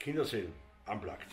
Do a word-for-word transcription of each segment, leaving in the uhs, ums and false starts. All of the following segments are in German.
Kinderseelen unplugged.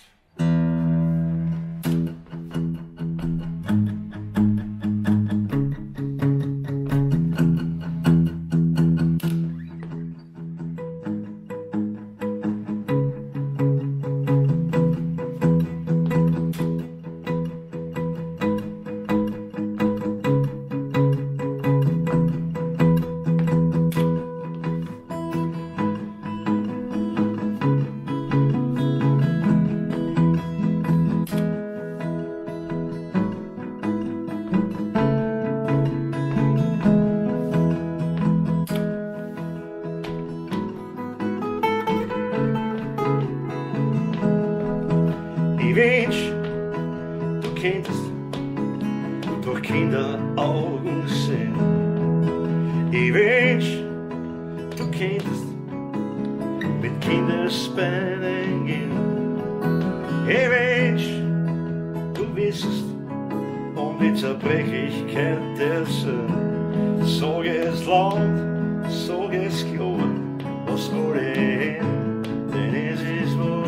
Ich wünsch, du könntest durch Kinderaugen sehen. Ich wünsch, du könntest mit Kindersbeinen gehen. Ich wünsch, du wissest um die Zerbrechlichkeit der Sinn. Sag es laut, sag es klar, lass alle hin, denn es ist wahr.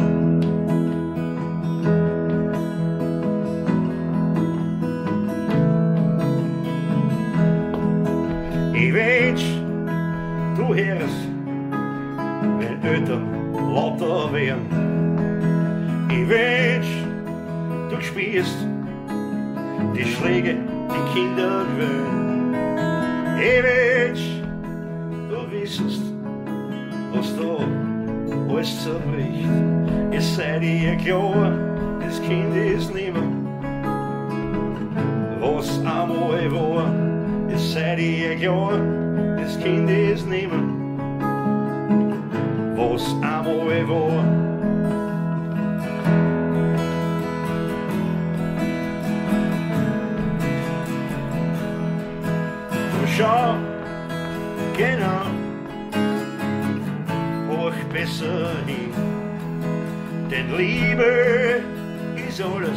Ich wünsch, du hörst, wenn Eltern lauter werden. Ich wünsch, du spürst die Schläge, die Kinder gewöhnen. Ich wünsch, du wissest, was da alles zerbricht. Es sei dir klar, das Kind ist nimmer, was einmal war. Es sei dir klar, das Kind ist nimmer, was einmal war. Du schau genau, hoch besser hin, denn Liebe ist alles,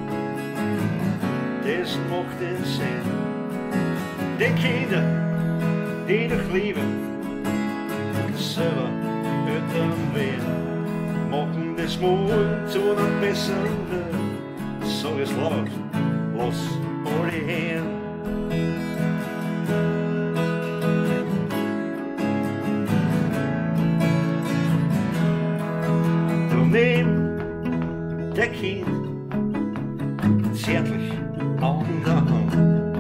das macht den Sinn. Die Kinder, die durch Liebe selber Eltern werden, machen das morgen zu einem besseren Leben. Sag es laut, lass alle hin. Du nimm der Kind zärtlich an der Hand.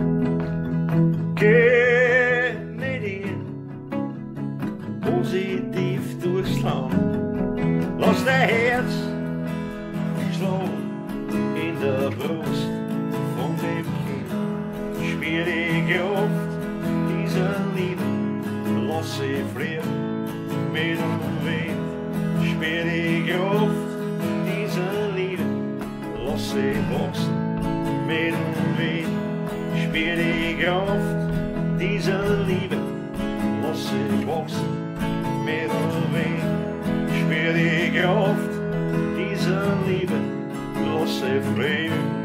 Geh mit ihm positiv durchs Land. Lass dein Herz schlagen in der Brust von dem Kind. Spür die Kraft dieser Liebe, lass sie fliehen mit dem Wind. Spür die Kraft dieser Liebe, lass sie wachsen mit dem Wind. Spür die Kraft dieser Liebe, lass sie wachsen mit dem Wind. Spür die Kraft dieser Liebe, lass sie fliehen